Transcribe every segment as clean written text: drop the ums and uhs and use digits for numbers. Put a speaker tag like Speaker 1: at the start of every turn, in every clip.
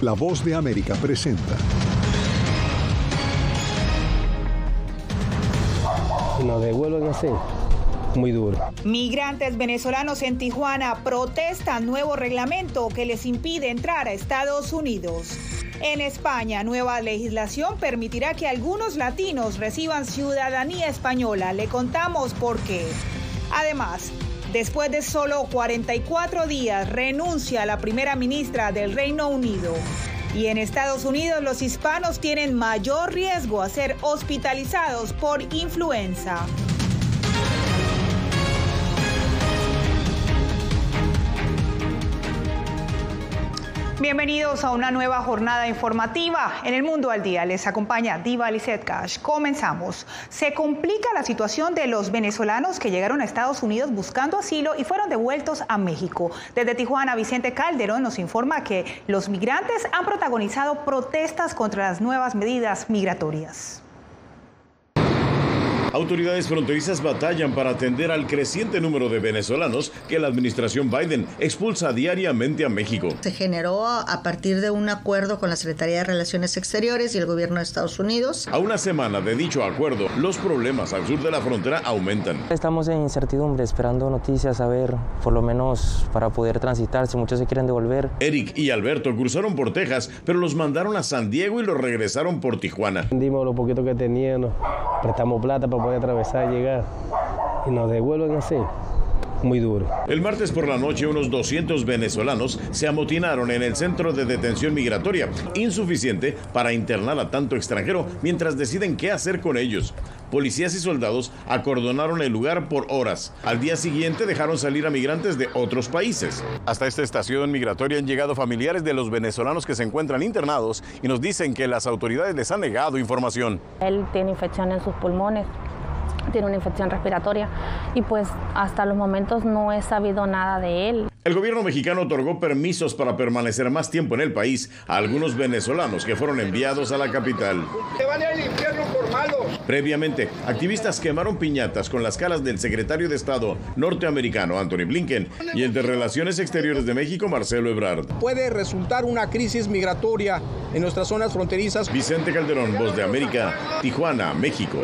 Speaker 1: La Voz de América presenta.
Speaker 2: Nos devuelven así, muy duro.
Speaker 3: Migrantes venezolanos en Tijuana protestan nuevo reglamento que les impide entrar a Estados Unidos. En España, nueva legislación permitirá que algunos latinos reciban ciudadanía española. Le contamos por qué. Además, después de solo 44 días, renuncia la primera ministra del Reino Unido. Y en Estados Unidos, los hispanos tienen mayor riesgo a ser hospitalizados por influenza. Bienvenidos a una nueva jornada informativa. En el Mundo al Día les acompaña Diva Lizeth Cash. Comenzamos. Se complica la situación de los venezolanos que llegaron a Estados Unidos buscando asilo y fueron devueltos a México. Desde Tijuana, Vicente Calderón nos informa que los migrantes han protagonizado protestas contra las nuevas medidas migratorias.
Speaker 4: Autoridades fronterizas batallan para atender al creciente número de venezolanos que la administración Biden expulsa diariamente a México.
Speaker 5: Se generó a partir de un acuerdo con la Secretaría de Relaciones Exteriores y el gobierno de Estados Unidos.
Speaker 4: A una semana de dicho acuerdo, los problemas al sur de la frontera aumentan.
Speaker 2: Estamos en incertidumbre, esperando noticias, a ver, por lo menos para poder transitar, si muchos se quieren devolver.
Speaker 4: Eric y Alberto cruzaron por Texas, pero los mandaron a San Diego y los regresaron por Tijuana.
Speaker 2: Vendimos lo poquito que teníamos, prestamos plata para poder atravesar, llegar, y nos devuelven así, muy duro.
Speaker 4: El martes por la noche, unos 200 venezolanos se amotinaron en el centro de detención migratoria, insuficiente para internar a tanto extranjero mientras deciden qué hacer con ellos. Policías y soldados acordonaron el lugar por horas. Al día siguiente dejaron salir a migrantes de otros países. Hasta esta estación migratoria han llegado familiares de los venezolanos que se encuentran internados y nos dicen que las autoridades les han negado información.
Speaker 6: Él tiene infección en sus pulmones, tiene una infección respiratoria y pues hasta los momentos no he sabido nada de él.
Speaker 4: El gobierno mexicano otorgó permisos para permanecer más tiempo en el país a algunos venezolanos que fueron enviados a la capital.
Speaker 7: ¡Se van al infierno por malos!
Speaker 4: Previamente, activistas quemaron piñatas con las caras del secretario de Estado norteamericano Anthony Blinken y el de Relaciones Exteriores de México Marcelo Ebrard.
Speaker 7: Puede resultar una crisis migratoria en nuestras zonas fronterizas.
Speaker 4: Vicente Calderón, Voz de América, Tijuana, México.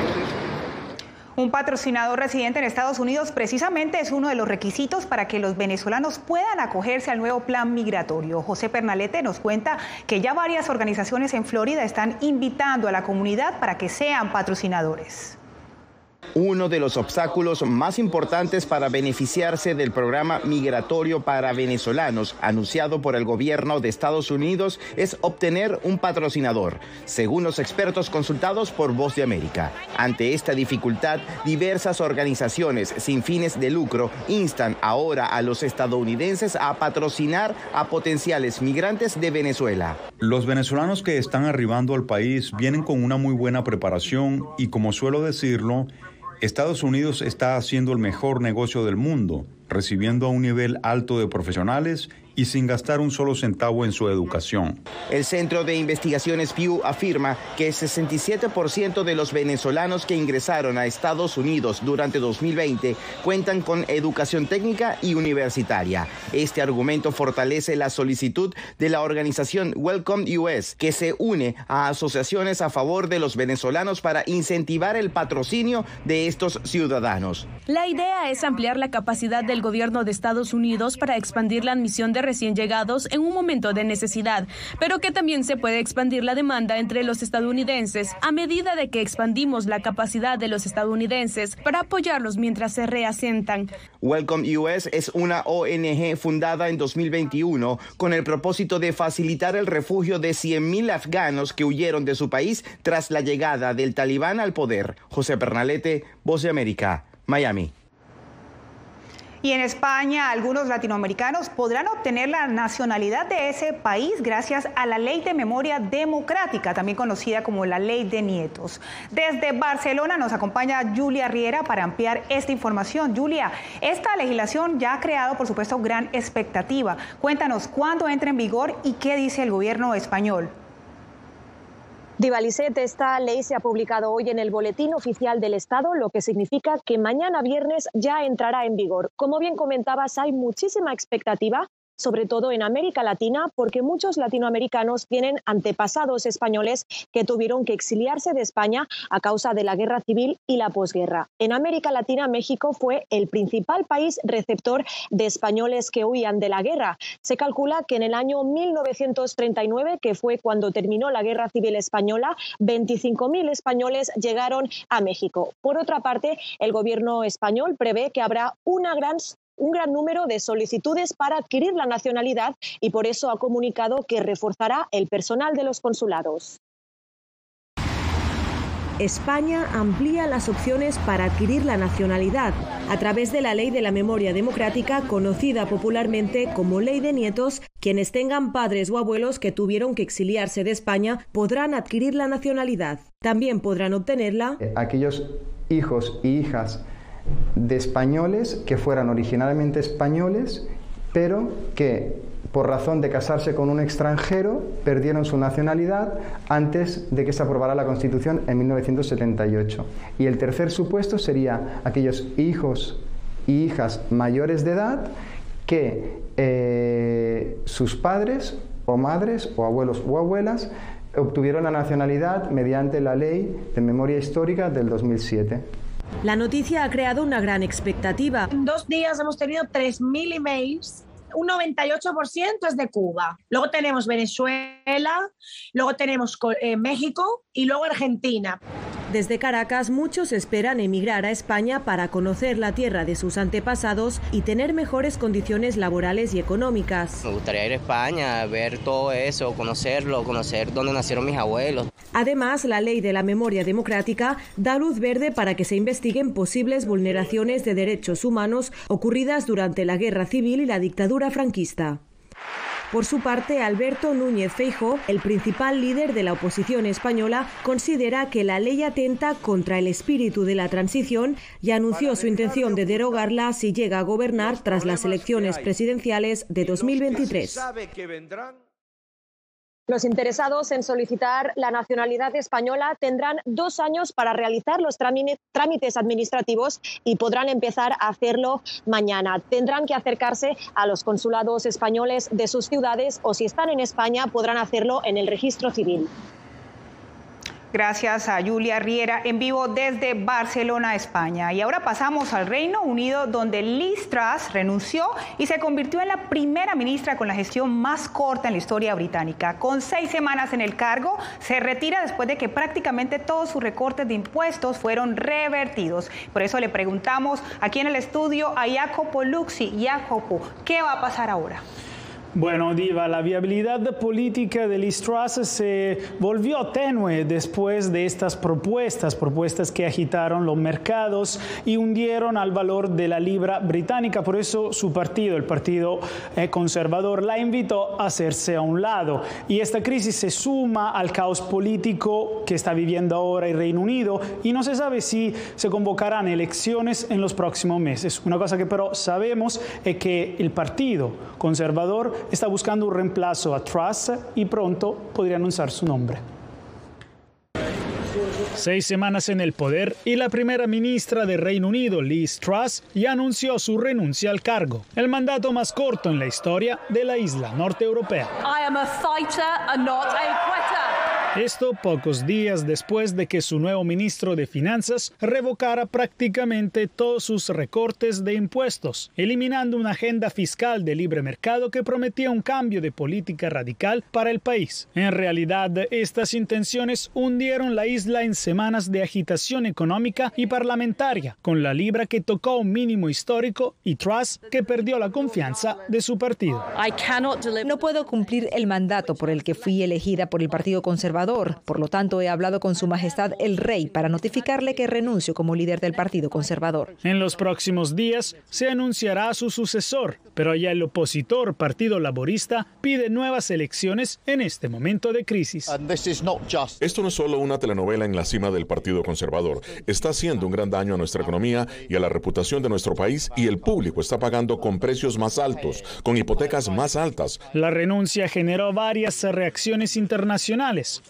Speaker 3: Un patrocinador residente en Estados Unidos precisamente es uno de los requisitos para que los venezolanos puedan acogerse al nuevo plan migratorio. José Pernalete nos cuenta que ya varias organizaciones en Florida están invitando a la comunidad para que sean patrocinadores.
Speaker 8: Uno de los obstáculos más importantes para beneficiarse del programa migratorio para venezolanos anunciado por el gobierno de Estados Unidos es obtener un patrocinador, según los expertos consultados por Voz de América. Ante esta dificultad, diversas organizaciones sin fines de lucro instan ahora a los estadounidenses a patrocinar a potenciales migrantes de Venezuela.
Speaker 9: Los venezolanos que están arribando al país vienen con una muy buena preparación y, como suelo decirlo, Estados Unidos está haciendo el mejor negocio del mundo, recibiendo a un nivel alto de profesionales y sin gastar un solo centavo en su educación.
Speaker 8: El Centro de Investigaciones Pew afirma que el 67% de los venezolanos que ingresaron a Estados Unidos durante 2020 cuentan con educación técnica y universitaria. Este argumento fortalece la solicitud de la organización Welcome US, que se une a asociaciones a favor de los venezolanos para incentivar el patrocinio de estos ciudadanos.
Speaker 10: La idea es ampliar la capacidad del gobierno de Estados Unidos para expandir la admisión de recién llegados en un momento de necesidad, pero que también se puede expandir la demanda entre los estadounidenses a medida de que expandimos la capacidad de los estadounidenses para apoyarlos mientras se reasientan.
Speaker 8: Welcome US es una ONG fundada en 2021 con el propósito de facilitar el refugio de 100,000 afganos que huyeron de su país tras la llegada del Talibán al poder. José Pernalete, Voz de América, Miami.
Speaker 3: Y en España, algunos latinoamericanos podrán obtener la nacionalidad de ese país gracias a la Ley de Memoria Democrática, también conocida como la Ley de Nietos. Desde Barcelona nos acompaña Julia Riera para ampliar esta información. Julia, esta legislación ya ha creado, por supuesto, gran expectativa. Cuéntanos cuándo entra en vigor y qué dice el gobierno español.
Speaker 11: Diva Lizeth, esta ley se ha publicado hoy en el Boletín Oficial del Estado, lo que significa que mañana viernes ya entrará en vigor. Como bien comentabas, hay muchísima expectativa, sobre todo en América Latina, porque muchos latinoamericanos tienen antepasados españoles que tuvieron que exiliarse de España a causa de la guerra civil y la posguerra. En América Latina, México fue el principal país receptor de españoles que huían de la guerra. Se calcula que en el año 1939, que fue cuando terminó la guerra civil española, 25.000 españoles llegaron a México. Por otra parte, el gobierno español prevé que habrá un gran número de solicitudes para adquirir la nacionalidad y por eso ha comunicado que reforzará el personal de los consulados.
Speaker 12: España amplía las opciones para adquirir la nacionalidad a través de la Ley de la Memoria Democrática, conocida popularmente como Ley de Nietos. Quienes tengan padres o abuelos que tuvieron que exiliarse de España podrán adquirir la nacionalidad. También podrán obtenerla
Speaker 13: aquellos hijos y hijas de españoles que fueran originalmente españoles, pero que por razón de casarse con un extranjero perdieron su nacionalidad antes de que se aprobara la Constitución en 1978. Y el tercer supuesto sería aquellos hijos y hijas mayores de edad que sus padres o madres o abuelos o abuelas obtuvieron la nacionalidad mediante la Ley de Memoria Histórica del 2007.
Speaker 12: La noticia ha creado una gran expectativa.
Speaker 14: En 2 días hemos tenido 3.000 emails. Un 98% es de Cuba. Luego tenemos Venezuela, luego tenemos México y luego Argentina.
Speaker 12: Desde Caracas, muchos esperan emigrar a España para conocer la tierra de sus antepasados y tener mejores condiciones laborales y económicas.
Speaker 15: Me gustaría ir a España, ver todo eso, conocerlo, conocer dónde nacieron mis abuelos.
Speaker 12: Además, la Ley de la Memoria Democrática da luz verde para que se investiguen posibles vulneraciones de derechos humanos ocurridas durante la Guerra Civil y la dictadura franquista. Por su parte, Alberto Núñez Feijóo, el principal líder de la oposición española, considera que la ley atenta contra el espíritu de la transición y anunció su intención de derogarla si llega a gobernar tras las elecciones presidenciales de 2023.
Speaker 11: Los interesados en solicitar la nacionalidad española tendrán 2 años para realizar los trámites administrativos y podrán empezar a hacerlo mañana. Tendrán que acercarse a los consulados españoles de sus ciudades o si están en España podrán hacerlo en el registro civil.
Speaker 3: Gracias a Julia Riera en vivo desde Barcelona, España. Y ahora pasamos al Reino Unido, donde Liz Truss renunció y se convirtió en la primera ministra con la gestión más corta en la historia británica. Con 6 semanas en el cargo, se retira después de que prácticamente todos sus recortes de impuestos fueron revertidos. Por eso le preguntamos aquí en el estudio a Jacopo Luxi. Jacopo, ¿qué va a pasar ahora?
Speaker 16: Bueno, Diva, la viabilidad política de Liz Truss se volvió tenue después de estas propuestas que agitaron los mercados y hundieron al valor de la libra británica. Por eso su partido, el Partido Conservador, la invitó a hacerse a un lado. Y esta crisis se suma al caos político que está viviendo ahora el Reino Unido y no se sabe si se convocarán elecciones en los próximos meses. Una cosa que pero sabemos es que el Partido Conservador está buscando un reemplazo a Truss y pronto podría anunciar su nombre. 6 semanas en el poder y la primera ministra del Reino Unido, Liz Truss, ya anunció su renuncia al cargo, el mandato más corto en la historia de la isla norteeuropea.
Speaker 17: I am a fighter and not a quitter.
Speaker 16: Esto pocos días después de que su nuevo ministro de Finanzas revocara prácticamente todos sus recortes de impuestos, eliminando una agenda fiscal de libre mercado que prometía un cambio de política radical para el país. En realidad, estas intenciones hundieron la isla en semanas de agitación económica y parlamentaria, con la libra que tocó un mínimo histórico y Truss que perdió la confianza de su partido.
Speaker 18: No puedo cumplir el mandato por el que fui elegida por el Partido Conservador. Por lo tanto, he hablado con Su Majestad el Rey para notificarle que renuncio como líder del Partido Conservador.
Speaker 16: En los próximos días se anunciará a su sucesor, pero ya el opositor Partido Laborista pide nuevas elecciones en este momento de crisis.
Speaker 19: Esto no es solo una telenovela en la cima del Partido Conservador. Está haciendo un gran daño a nuestra economía y a la reputación de nuestro país, y el público está pagando con precios más altos, con hipotecas más altas.
Speaker 16: La renuncia generó varias reacciones internacionales.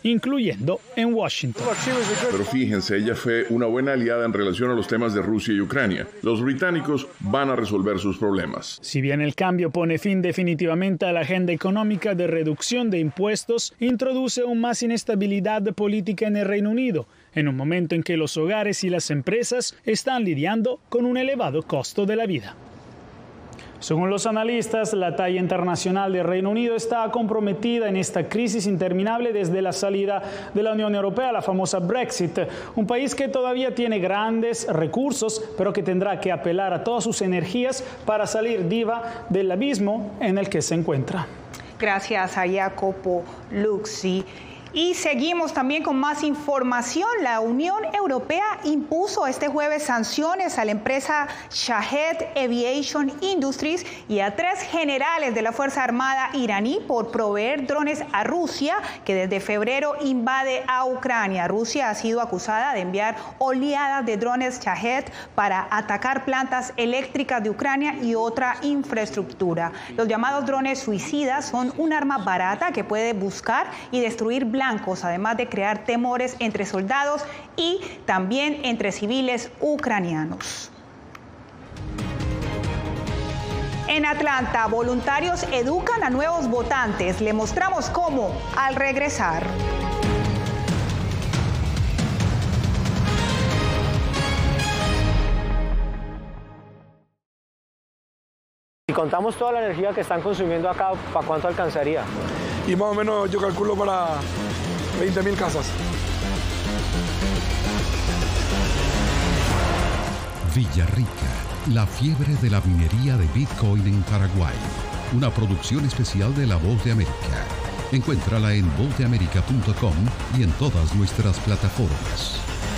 Speaker 16: incluyendo en Washington.
Speaker 20: Pero fíjense, ella fue una buena aliada en relación a los temas de Rusia y Ucrania. Los británicos van a resolver sus problemas.
Speaker 16: Si bien el cambio pone fin definitivamente a la agenda económica de reducción de impuestos, introduce aún más inestabilidad política en el Reino Unido, en un momento en que los hogares y las empresas están lidiando con un elevado costo de la vida. Según los analistas, la talla internacional del Reino Unido está comprometida en esta crisis interminable desde la salida de la Unión Europea, la famosa Brexit, un país que todavía tiene grandes recursos, pero que tendrá que apelar a todas sus energías para salir viva del abismo en el que se encuentra.
Speaker 3: Gracias a Jacopo Luxi. Y seguimos también con más información. La Unión Europea impuso este jueves sanciones a la empresa Shahed Aviation Industries y a 3 generales de la Fuerza Armada iraní por proveer drones a Rusia, que desde febrero invade a Ucrania. Rusia ha sido acusada de enviar oleadas de drones Shahed para atacar plantas eléctricas de Ucrania y otra infraestructura. Los llamados drones suicidas son un arma barata que puede buscar y destruir blancos, además de crear temores entre soldados y también entre civiles ucranianos. En Atlanta, voluntarios educan a nuevos votantes. Le mostramos cómo al regresar.
Speaker 21: Si contamos toda la energía que están consumiendo acá, ¿para cuánto alcanzaría?
Speaker 22: Y más o menos yo calculo para 20.000 casas.
Speaker 23: Villarrica, la fiebre de la minería de Bitcoin en Paraguay. Una producción especial de La Voz de América. Encuéntrala en vozdeamerica.com y en todas nuestras plataformas.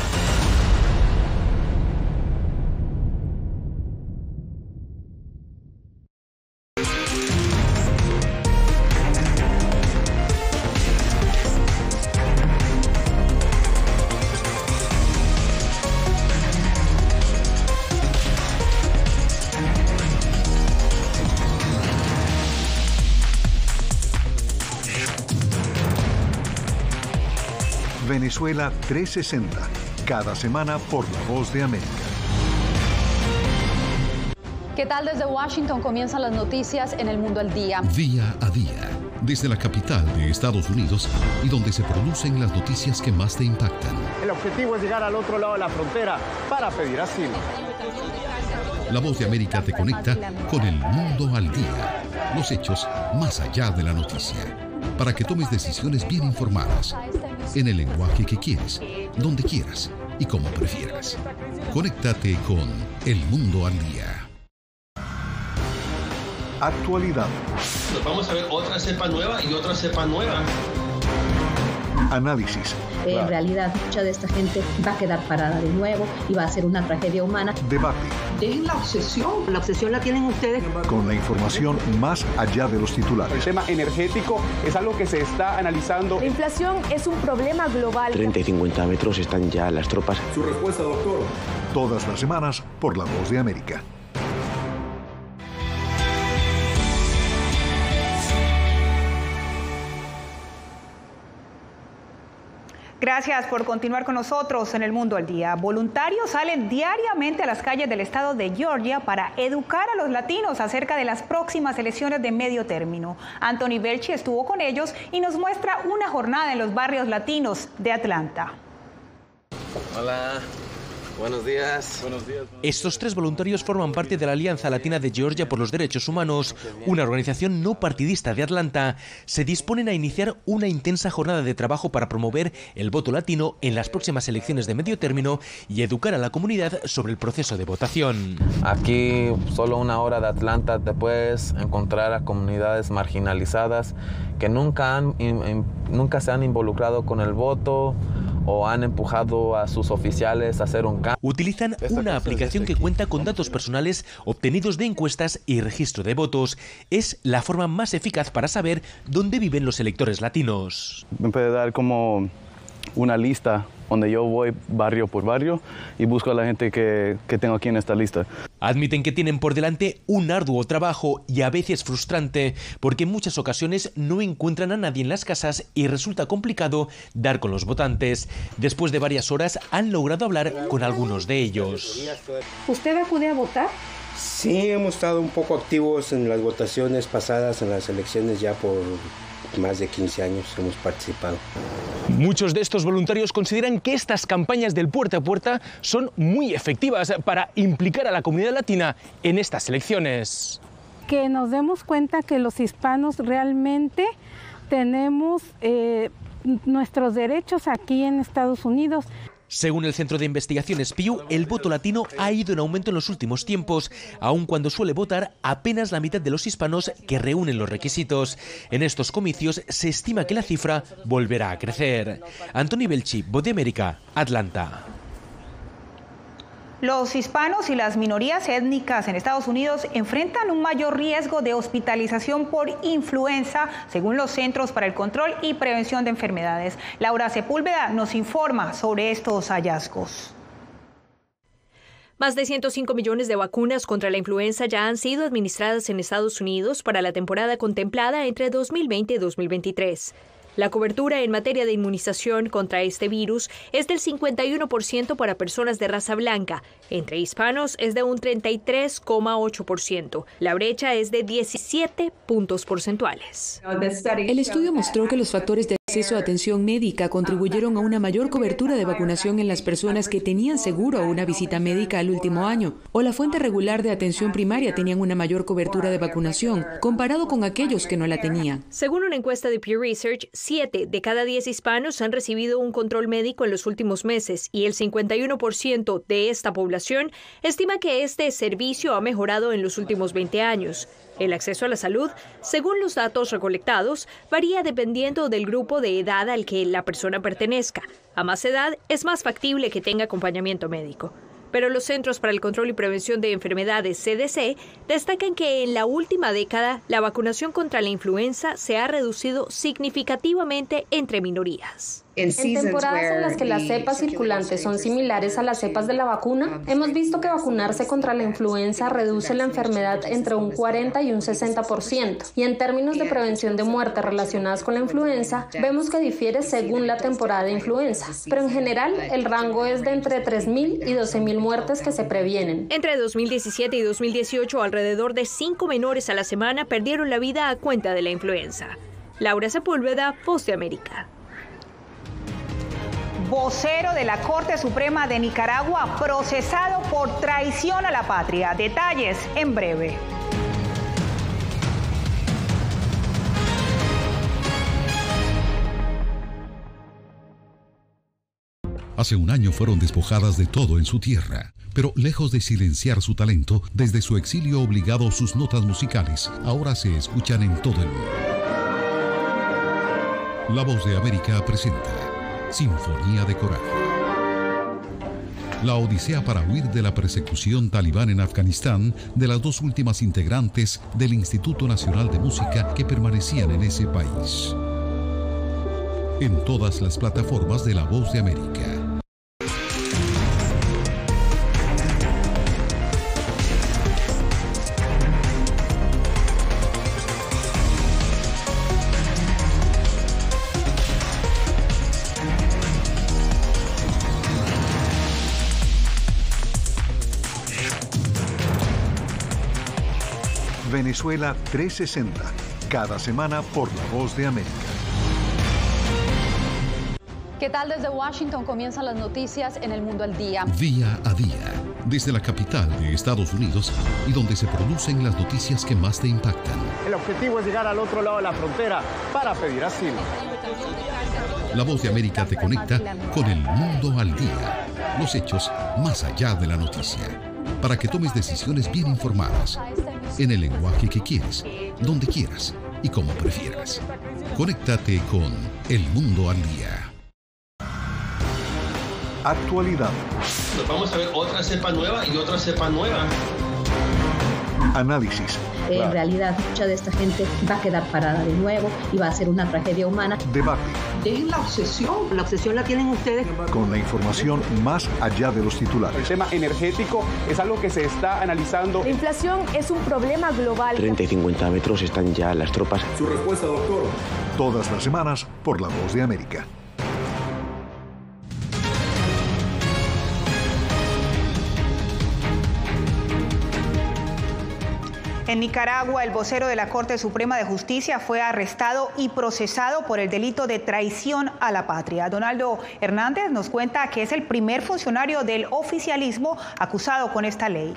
Speaker 1: Venezuela 360, cada semana por La Voz de América.
Speaker 24: ¿Qué tal? Desde Washington comienzan las noticias en El Mundo al Día.
Speaker 23: Día a día, desde la capital de Estados Unidos y donde se producen las noticias que más te impactan.
Speaker 25: El objetivo es llegar al otro lado de la frontera para pedir asilo.
Speaker 23: La Voz de América te conecta con El Mundo al Día. Los hechos más allá de la noticia. Para que tomes decisiones bien informadas, en el lenguaje que quieres, donde quieras y como prefieras. Conéctate con El Mundo al Día.
Speaker 1: Actualidad.
Speaker 26: Nos vamos a ver otra cepa nueva y otra cepa nueva.
Speaker 1: Análisis.
Speaker 27: En realidad, mucha de esta gente va a quedar parada de nuevo y va a ser una tragedia humana.
Speaker 1: Debate.
Speaker 27: Dejen la obsesión. La obsesión la tienen ustedes.
Speaker 1: Con la información más allá de los titulares.
Speaker 28: El tema energético es algo que se está analizando.
Speaker 29: La inflación es un problema global.
Speaker 30: 30 y 50 metros están ya las tropas.
Speaker 1: Su respuesta, doctor. Todas las semanas por La Voz de América.
Speaker 3: Gracias por continuar con nosotros en El Mundo al Día. Voluntarios salen diariamente a las calles del estado de Georgia para educar a los latinos acerca de las próximas elecciones de medio término. Anthony Belchi estuvo con ellos y nos muestra una jornada en los barrios latinos de Atlanta.
Speaker 31: Hola. Buenos días.
Speaker 32: Buenos días. Estos 3 voluntarios forman parte de la Alianza Latina de Georgia por los Derechos Humanos, una organización no partidista de Atlanta. Se disponen a iniciar una intensa jornada de trabajo para promover el voto latino en las próximas elecciones de medio término y educar a la comunidad sobre el proceso de votación.
Speaker 31: Aquí, solo 1 hora de Atlanta, te puedes encontrar a comunidades marginalizadas que nunca se han involucrado con el voto o han empujado a sus oficiales a hacer un cambio.
Speaker 32: Utilizan una aplicación que cuenta con datos personales obtenidos de encuestas y registro de votos. Es la forma más eficaz para saber dónde viven los electores latinos.
Speaker 28: Me puede dar como una lista
Speaker 2: donde yo voy barrio por barrio y busco a la gente que tengo aquí en esta lista.
Speaker 32: Admiten que tienen por delante un arduo trabajo y a veces frustrante, porque en muchas ocasiones no encuentran a nadie en las casas y resulta complicado dar con los votantes. Después de varias horas han logrado hablar con algunos de ellos.
Speaker 24: ¿Usted acude a votar?
Speaker 4: Sí, hemos estado un poco activos en las votaciones pasadas, en las elecciones ya por más de 15 años hemos participado.
Speaker 32: Muchos de estos voluntarios consideran que estas campañas del puerta a puerta son muy efectivas para implicar a la comunidad latina en estas elecciones.
Speaker 5: Que nos demos cuenta que los hispanos realmente tenemos nuestros derechos aquí en Estados Unidos.
Speaker 32: Según el Centro de Investigaciones Pew, el voto latino ha ido en aumento en los últimos tiempos, aun cuando suele votar apenas la mitad de los hispanos que reúnen los requisitos. En estos comicios se estima que la cifra volverá a crecer. Anthony Belchi, Voz de América, Atlanta.
Speaker 3: Los hispanos y las minorías étnicas en Estados Unidos enfrentan un mayor riesgo de hospitalización por influenza, según los Centros para el Control y Prevención de Enfermedades. Laura Sepúlveda nos informa sobre estos hallazgos.
Speaker 6: Más de 105 millones de vacunas contra la influenza ya han sido administradas en Estados Unidos para la temporada contemplada entre 2020 y 2023. La cobertura en materia de inmunización contra este virus es del 51% para personas de raza blanca. Entre hispanos es de un 33,8%. La brecha es de 17 puntos porcentuales.
Speaker 7: El estudio mostró que los factores de acceso a atención médica contribuyeron a una mayor cobertura de vacunación en las personas que tenían seguro una visita médica el último año, o la fuente regular de atención primaria tenían una mayor cobertura de vacunación comparado con aquellos que no la tenían.
Speaker 6: Según una encuesta de Pew Research, 7 de cada 10 hispanos han recibido un control médico en los últimos meses y el 51% de esta población estima que este servicio ha mejorado en los últimos 20 años. El acceso a la salud, según los datos recolectados, varía dependiendo del grupo de edad al que la persona pertenezca. A más edad, es más factible que tenga acompañamiento médico. Pero los Centros para el Control y Prevención de Enfermedades, CDC, destacan que en la última década la vacunación contra la influenza se ha reducido significativamente entre minorías.
Speaker 8: En temporadas en las que las cepas circulantes son similares a las cepas de la vacuna, hemos visto que vacunarse contra la influenza reduce la enfermedad entre un 40 y un 60%. Y en términos de prevención de muerte relacionadas con la influenza, vemos que difiere según la temporada de influenza. Pero en general, el rango es de entre 3.000 y 12.000 muertes que se previenen.
Speaker 6: Entre 2017 y 2018, alrededor de 5 menores a la semana perdieron la vida a cuenta de la influenza. Laura Sepúlveda, Voz de América.
Speaker 3: Vocero de la Corte Suprema de Nicaragua procesado por traición a la patria. Detalles en breve.
Speaker 23: Hace un año fueron despojadas de todo en su tierra, pero lejos de silenciar su talento, desde su exilio obligado sus notas musicales ahora se escuchan en todo el mundo. La Voz de América presenta Sinfonía de Coraje. La odisea para huir de la persecución talibán en Afganistán de las dos últimas integrantes del Instituto Nacional de Música que permanecían en ese país. En todas las plataformas de La Voz de América.
Speaker 1: Venezuela 360, cada semana por La Voz de América.
Speaker 24: ¿Qué tal? Desde Washington comienzan las noticias en El Mundo al Día.
Speaker 23: Día a día, desde la capital de Estados Unidos y donde se producen las noticias que más te impactan.
Speaker 25: El objetivo es llegar al otro lado de la frontera para pedir asilo.
Speaker 23: La Voz de América te conecta con El Mundo al Día. Los hechos más allá de la noticia. Para que tomes decisiones bien informadas. En el lenguaje que quieres, donde quieras y como prefieras. Conéctate con El Mundo al Día.
Speaker 1: Actualidad.
Speaker 26: Nos vamos a ver otra cepa nueva y otra cepa nueva.
Speaker 1: Análisis.
Speaker 27: En realidad, mucha de esta gente va a quedar parada de nuevo y va a ser una tragedia humana.
Speaker 1: Debate.
Speaker 9: Dejen la obsesión. La obsesión la tienen ustedes.
Speaker 1: Con la información más allá de los titulares.
Speaker 28: El tema energético es algo que se está analizando.
Speaker 29: La inflación es un problema global.
Speaker 30: 30 y 50 metros están ya las tropas.
Speaker 1: Su respuesta, doctor. Todas las semanas por La Voz de América.
Speaker 3: En Nicaragua, el vocero de la Corte Suprema de Justicia fue arrestado y procesado por el delito de traición a la patria. Donaldo Hernández nos cuenta que es el primer funcionario del oficialismo acusado con esta ley.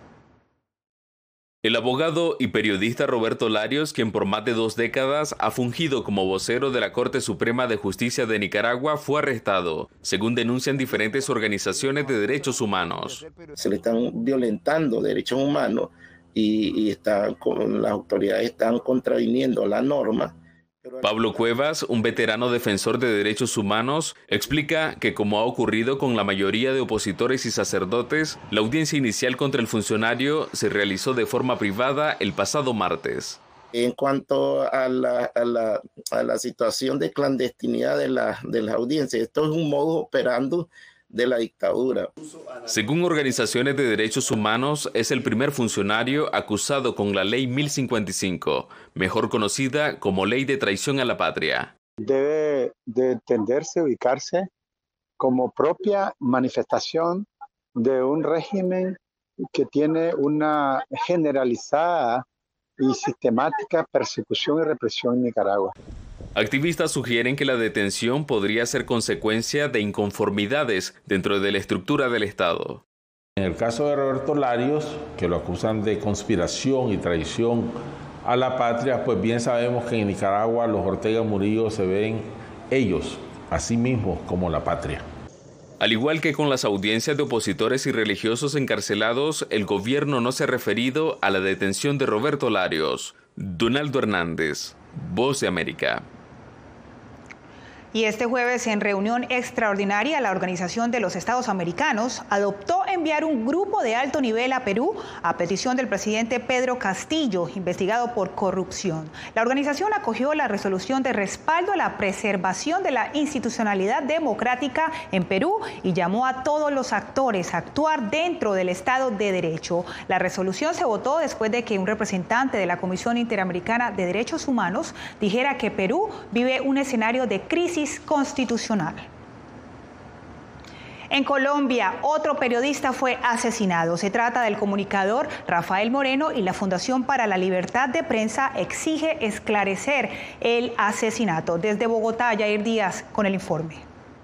Speaker 10: El abogado y periodista Roberto Larios, quien por más de 2 décadas ha fungido como vocero de la Corte Suprema de Justicia de Nicaragua, fue arrestado, según denuncian diferentes organizaciones de derechos humanos.
Speaker 11: Se le están violentando derechos humanos y las autoridades están contraviniendo la norma.
Speaker 10: Pablo Cuevas, un veterano defensor de derechos humanos, explica que, como ha ocurrido con la mayoría de opositores y sacerdotes, la audiencia inicial contra el funcionario se realizó de forma privada el pasado martes.
Speaker 11: En cuanto a la situación de clandestinidad de las audiencias, esto es un modus operandi de la dictadura.
Speaker 10: Según organizaciones de derechos humanos, es el primer funcionario acusado con la Ley 1055, mejor conocida como Ley de Traición a la Patria.
Speaker 12: Debe de entenderse, ubicarse como propia manifestación de un régimen que tiene una generalizada y sistemática persecución y represión en Nicaragua.
Speaker 10: Activistas sugieren que la detención podría ser consecuencia de inconformidades dentro de la estructura del Estado.
Speaker 13: En el caso de Roberto Larios, que lo acusan de conspiración y traición a la patria, pues bien sabemos que en Nicaragua los Ortega Murillo se ven ellos, a sí mismos, como la patria.
Speaker 10: Al igual que con las audiencias de opositores y religiosos encarcelados, el gobierno no se ha referido a la detención de Roberto Larios. Donaldo Hernández, Voz de América.
Speaker 3: Y este jueves, en reunión extraordinaria, la Organización de los Estados Americanos adoptó enviar un grupo de alto nivel a Perú a petición del presidente Pedro Castillo, investigado por corrupción. La organización acogió la resolución de respaldo a la preservación de la institucionalidad democrática en Perú y llamó a todos los actores a actuar dentro del Estado de Derecho. La resolución se votó después de que un representante de la Comisión Interamericana de Derechos Humanos dijera que Perú vive un escenario de crisis constitucional. En Colombia, otro periodista fue asesinado. Se trata del comunicador Rafael Moreno y la Fundación para la Libertad de Prensa exige esclarecer el asesinato. Desde Bogotá, Yair Díaz con el informe.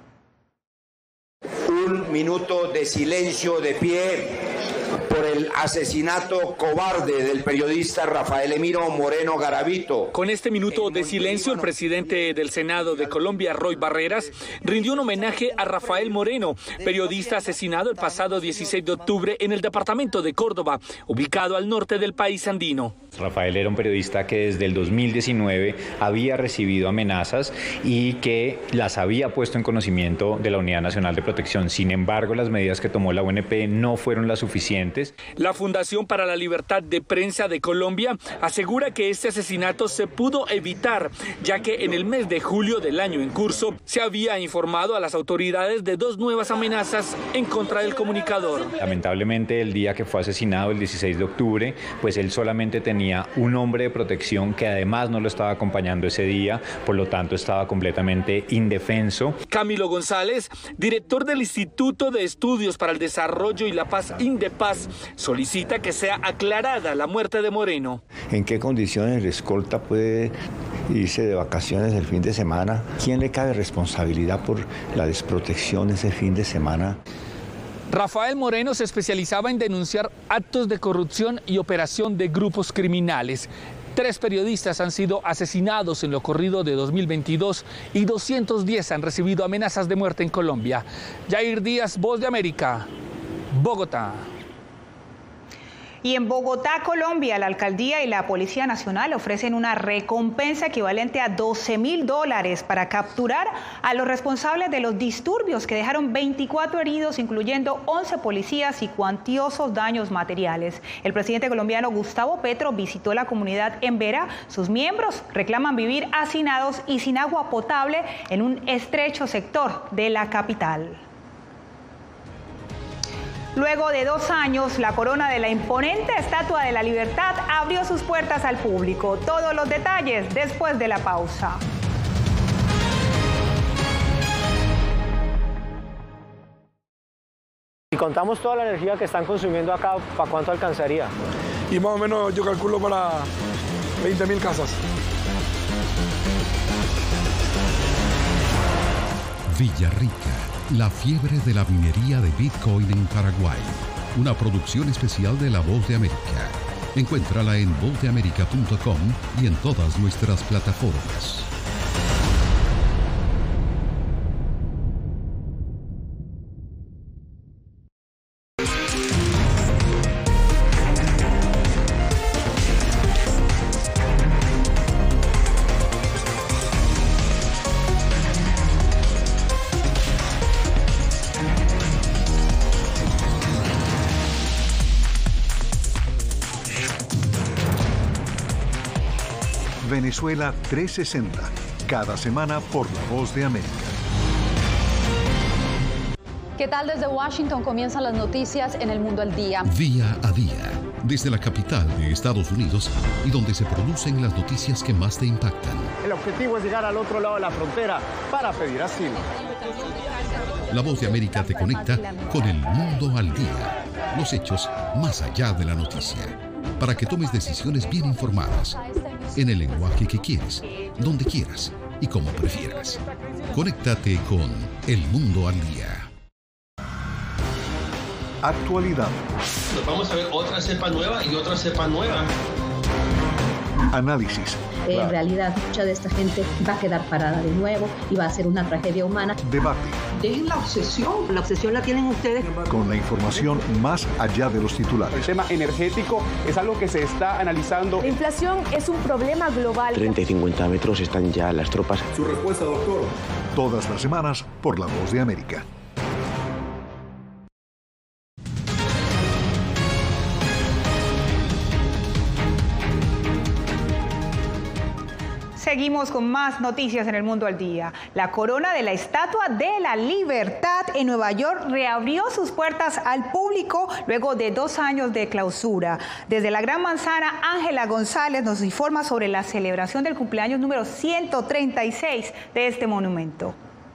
Speaker 14: Un minuto de silencio de pie por el asesinato cobarde del periodista Rafael Emiro Moreno Garavito.
Speaker 15: Con este minuto de silencio, el presidente del Senado de Colombia, Roy Barreras, rindió un homenaje a Rafael Moreno, periodista asesinado el pasado 16 de octubre en el departamento de Córdoba, ubicado al norte del país andino.
Speaker 16: Rafael era un periodista que desde el 2019 había recibido amenazas y que las había puesto en conocimiento de la Unidad Nacional de Protección. Sin embargo, las medidas que tomó la UNP no fueron las suficientes.
Speaker 15: La Fundación para la Libertad de Prensa de Colombia asegura que este asesinato se pudo evitar, ya que en el mes de julio del año en curso se había informado a las autoridades de 2 nuevas amenazas en contra del comunicador.
Speaker 16: Lamentablemente, el día que fue asesinado, el 16 de octubre, pues él solamente tenía un hombre de protección que además no lo estaba acompañando ese día, por lo tanto estaba completamente indefenso.
Speaker 15: Camilo González, director del Instituto de Estudios para el Desarrollo y la Paz, INDEPAZ, solicita que sea aclarada la muerte de Moreno.
Speaker 17: ¿En qué condiciones el escolta puede irse de vacaciones el fin de semana? ¿Quién le cabe responsabilidad por la desprotección ese fin de semana?
Speaker 15: Rafael Moreno se especializaba en denunciar actos de corrupción y operación de grupos criminales. 3 periodistas han sido asesinados en lo corrido de 2022 y 210 han recibido amenazas de muerte en Colombia. Yair Díaz, Voz de América, Bogotá.
Speaker 3: Y en Bogotá, Colombia, la alcaldía y la Policía Nacional ofrecen una recompensa equivalente a $12.000 para capturar a los responsables de los disturbios que dejaron 24 heridos, incluyendo 11 policías y cuantiosos daños materiales. El presidente colombiano Gustavo Petro visitó la comunidad en Vera. Sus miembros reclaman vivir hacinados y sin agua potable en un estrecho sector de la capital. Luego de 2 años, la corona de la imponente Estatua de la Libertad abrió sus puertas al público. Todos los detalles después de la pausa.
Speaker 25: Si contamos toda la energía que están consumiendo acá, ¿para cuánto alcanzaría?
Speaker 2: Y más o menos yo calculo para 20.000 casas.
Speaker 23: Villarrica, la fiebre de la minería de Bitcoin en Paraguay. Una producción especial de La Voz de América. Encuéntrala en vozdeamerica.com y en todas nuestras plataformas.
Speaker 1: Venezuela 360, cada semana por La Voz de América.
Speaker 24: ¿Qué tal? Desde Washington comienzan las noticias en El Mundo al Día.
Speaker 23: Día a día, desde la capital de Estados Unidos y donde se producen las noticias que más te impactan.
Speaker 25: El objetivo es llegar al otro lado de la frontera para pedir asilo.
Speaker 23: La Voz de América te conecta con El Mundo al Día. Los hechos más allá de la noticia. Para que tomes decisiones bien informadas. En el lenguaje que quieres, donde quieras y como prefieras. Conéctate con El Mundo al Día.
Speaker 1: Actualidad.
Speaker 26: Nos vamos a ver otra cepa nueva y otra cepa nueva.
Speaker 1: Análisis.
Speaker 27: En realidad, mucha de esta gente va a quedar parada de nuevo y va a ser una tragedia humana.
Speaker 1: Debate.
Speaker 9: Dejen la obsesión. La obsesión la tienen ustedes.
Speaker 1: Con la información más allá de los titulares.
Speaker 28: El tema energético es algo que se está analizando.
Speaker 29: La inflación es un problema global.
Speaker 30: 30 y 50 metros están ya las tropas.
Speaker 1: Su respuesta, doctor. Todas las semanas por La Voz de América.
Speaker 3: Seguimos con más noticias en El Mundo al Día. La corona de la Estatua de la Libertad en Nueva York reabrió sus puertas al público luego de 2 años de clausura. Desde la Gran Manzana, Ángela González nos informa sobre la celebración del cumpleaños número 136 de este monumento.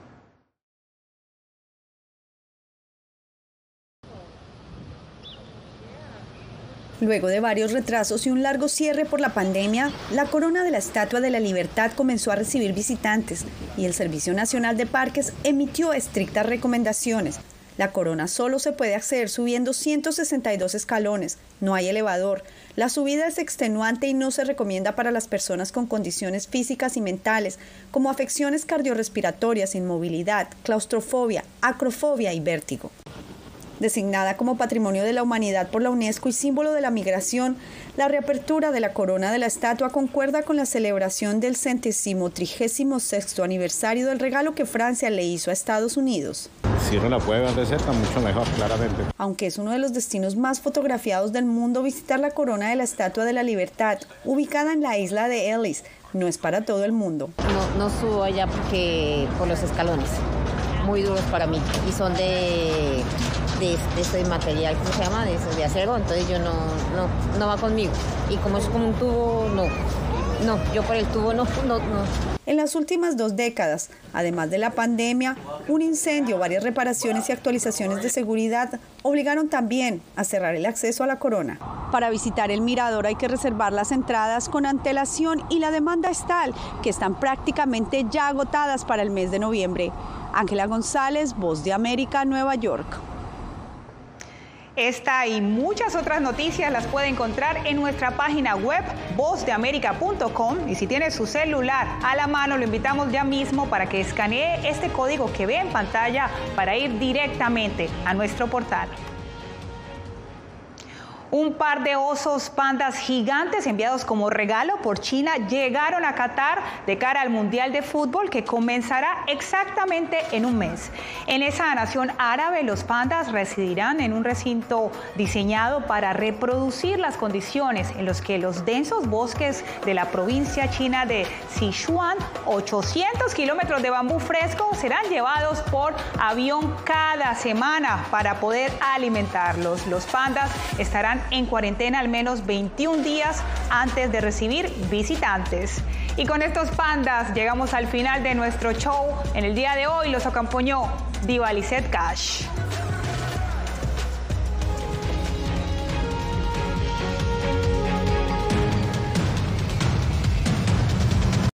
Speaker 4: Luego de varios retrasos y un largo cierre por la pandemia, la corona de la Estatua de la Libertad comenzó a recibir visitantes y el Servicio Nacional de Parques emitió estrictas recomendaciones. La corona solo se puede acceder subiendo 162 escalones, no hay elevador. La subida es extenuante y no se recomienda para las personas con condiciones físicas y mentales, como afecciones cardiorrespiratorias, inmovilidad, claustrofobia, acrofobia y vértigo. Designada como Patrimonio de la Humanidad por la UNESCO y símbolo de la migración, la reapertura de la corona de la estatua concuerda con la celebración del 136º aniversario del regalo que Francia le hizo a Estados Unidos.
Speaker 5: Si uno la puede ver de cerca, mucho mejor, claramente.
Speaker 4: Aunque es uno de los destinos más fotografiados del mundo, visitar la corona de la Estatua de la Libertad, ubicada en la isla de Ellis, no es para todo el mundo.
Speaker 7: No subo allá porque por los escalones, muy duros para mí, y son de este material, ¿cómo se llama? De acero, entonces yo no va conmigo. Y como es como un tubo, no, yo por el tubo no.
Speaker 4: En las últimas 2 décadas, además de la pandemia, un incendio, varias reparaciones y actualizaciones de seguridad obligaron también a cerrar el acceso a la corona. Para visitar el mirador hay que reservar las entradas con antelación y la demanda es tal que están prácticamente ya agotadas para el mes de noviembre. Ángela González, Voz de América, Nueva York.
Speaker 3: Esta y muchas otras noticias las puede encontrar en nuestra página web vozdeamerica.com, y si tiene su celular a la mano lo invitamos ya mismo para que escanee este código que ve en pantalla para ir directamente a nuestro portal. Un par de osos pandas gigantes enviados como regalo por China llegaron a Qatar de cara al Mundial de Fútbol que comenzará exactamente en un mes. En esa nación árabe, los pandas residirán en un recinto diseñado para reproducir las condiciones en las que los densos bosques de la provincia china de Sichuan, 800 kilómetros de bambú fresco, serán llevados por avión cada semana para poder alimentarlos. Los pandas estarán en cuarentena al menos 21 días antes de recibir visitantes. Y con estos pandas llegamos al final de nuestro show. En el día de hoy los acompañó Diva Lizeth Cash.